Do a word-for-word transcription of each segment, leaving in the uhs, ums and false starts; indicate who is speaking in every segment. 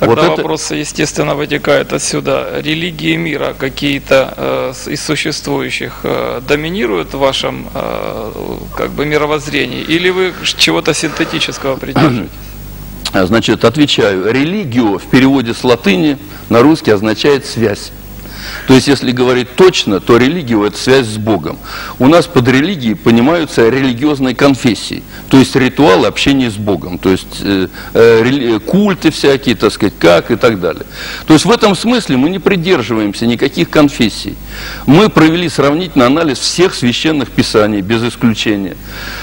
Speaker 1: Тогда
Speaker 2: вот
Speaker 1: вопрос,
Speaker 2: это...
Speaker 1: естественно, вытекает отсюда. Религии мира какие-то э, из существующих э, доминируют в вашем э, как бы мировоззрении? Или вы чего-то синтетического придерживаетесь?
Speaker 2: Значит, отвечаю. Религио в переводе с латыни на русский означает «связь». То есть, если говорить точно, то религия – это связь с Богом. У нас под религией понимаются религиозные конфессии, то есть ритуалы общения с Богом, то есть э, э, культы всякие, так сказать, как и так далее. То есть, в этом смысле мы не придерживаемся никаких конфессий. Мы провели сравнительный анализ всех священных писаний, без исключения.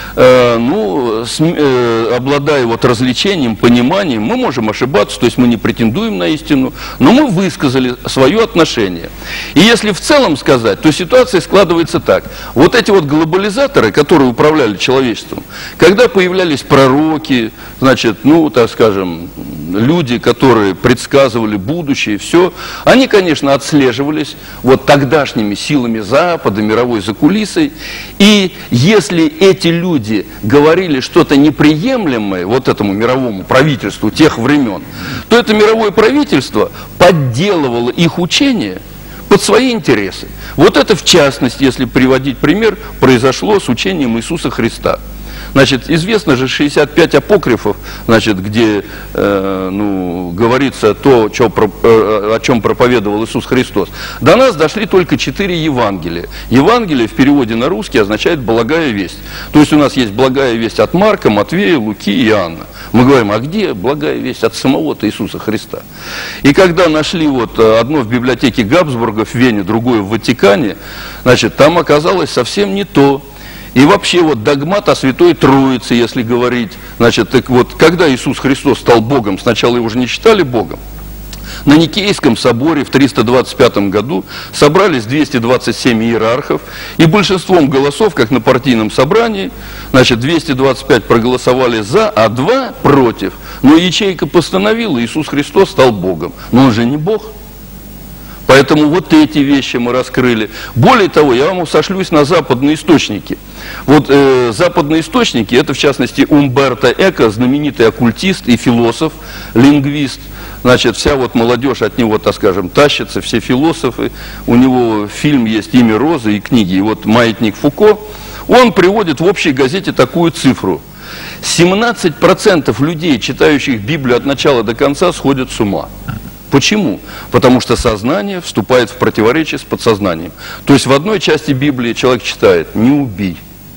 Speaker 2: Э, ну, с, э, обладая вот развлечением, пониманием, мы можем ошибаться, то есть мы не претендуем на истину, но мы высказали свое отношение. И если в целом сказать, то ситуация складывается так. Вот эти вот глобализаторы, которые управляли человечеством, когда появлялись пророки, значит, ну, так скажем, люди, которые предсказывали будущее, все, они, конечно, отслеживались вот тогдашними силами Запада, мировой закулисой. И если эти люди говорили что-то неприемлемое вот этому мировому правительству тех времен, то это мировое правительство подделывало их учение под свои интересы. Вот это, в частности, если приводить пример, произошло с учением Иисуса Христа. Значит, известно же шестьдесят пять апокрифов, значит, где э, ну, говорится то, что, э, о чем проповедовал Иисус Христос. До нас дошли только четыре Евангелия. Евангелие в переводе на русский означает «благая весть». То есть у нас есть благая весть от Марка, Матвея, Луки и Иоанна. Мы говорим, а где благая весть от самого-то Иисуса Христа? И когда нашли вот одно в библиотеке Габсбурга в Вене, другое в Ватикане, значит, там оказалось совсем не то. И вообще вот догмат о Святой Троице, если говорить, значит, так вот, когда Иисус Христос стал Богом, сначала его же не считали Богом. На Никейском соборе в триста двадцать пятом году собрались двести двадцать семь иерархов, и большинством голосов, как на партийном собрании, значит, двести двадцать пять проголосовали за, а два против. Но ячейка постановила, Иисус Христос стал Богом. Но он же не Бог. Поэтому вот эти вещи мы раскрыли. Более того, я вам сошлюсь на западные источники. Вот э, западные источники, это в частности Умберто Эко, знаменитый оккультист и философ, лингвист. Значит, вся вот молодежь от него, так скажем, тащится, все философы. У него фильм есть «Имя Розы» и книги. И вот «Маятник Фуко», он приводит в общей газете такую цифру. семнадцать процентов людей, читающих Библию от начала до конца, сходят с ума. Почему? Потому что сознание вступает в противоречие с подсознанием. То есть в одной части Библии человек читает «не убий»,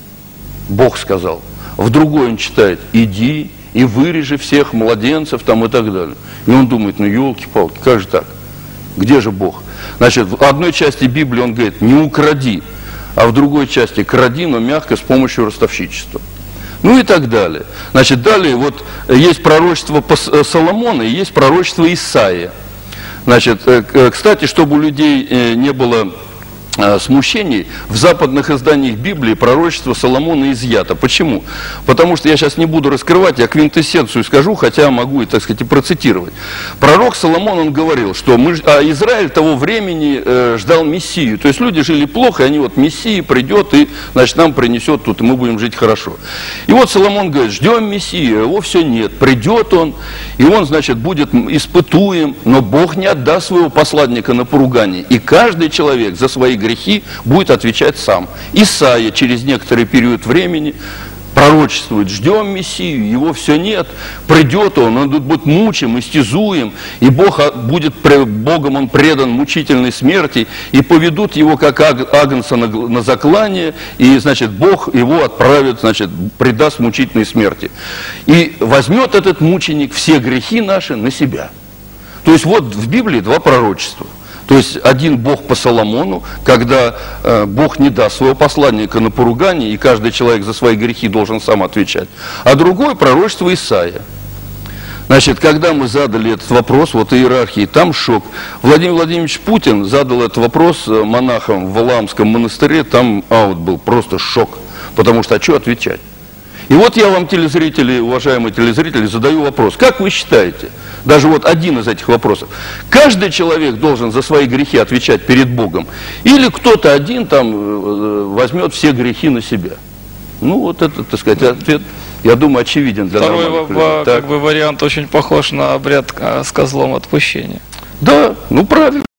Speaker 2: Бог сказал. В другой он читает «иди и вырежи всех младенцев» там и так далее. И он думает, ну елки-палки, как же так? Где же Бог? Значит, в одной части Библии он говорит «не укради», а в другой части «кради, но мягко, с помощью ростовщичества». Ну и так далее. Значит, далее вот есть пророчество Соломона и есть пророчество Исаия. Значит, кстати, чтобы у людей не было смущений, в западных изданиях Библии пророчество Соломона изъято. Почему? Потому что я сейчас не буду раскрывать, я квинтэссенцию скажу, хотя могу, так сказать, и процитировать. Пророк Соломон, он говорил, что мы, а Израиль того времени э, ждал Мессию. То есть люди жили плохо, и они вот Мессия придет и, значит, нам принесет тут, и мы будем жить хорошо. И вот Соломон говорит, ждем Мессию, его все нет. Придет он, и он, значит, будет испытуем, но Бог не отдаст своего посланника на поругание. И каждый человек за свои грехи будет отвечать сам. Исаия через некоторый период времени пророчествует, ждем Мессию, его все нет, придет он, он будет мучим, истязуем, и Бог будет, Богом он предан мучительной смерти, и поведут его как агнца на, на заклание, и, значит, Бог его отправит, значит, предаст мучительной смерти. И возьмет этот мученик все грехи наши на себя. То есть вот в Библии два пророчества. То есть один Бог по Соломону, когда э, Бог не даст своего посланника на поругание, и каждый человек за свои грехи должен сам отвечать. А другое пророчество Исаия. Значит, когда мы задали этот вопрос, вот иерархии, там шок. Владимир Владимирович Путин задал этот вопрос монахам в Валаамском монастыре, там аут был, просто шок. Потому что, а что отвечать? И вот я вам, телезрители, уважаемые телезрители, задаю вопрос. Как вы считаете, даже вот один из этих вопросов, каждый человек должен за свои грехи отвечать перед Богом? Или кто-то один там возьмет все грехи на себя? Ну, вот это, так сказать, ответ я думаю, очевиден для
Speaker 1: Второй
Speaker 2: нормальных
Speaker 1: ва-
Speaker 2: людей.
Speaker 1: ва-
Speaker 2: Так.
Speaker 1: как бы вариант очень похож на обряд а, с козлом отпущения.
Speaker 2: Да, ну правильно.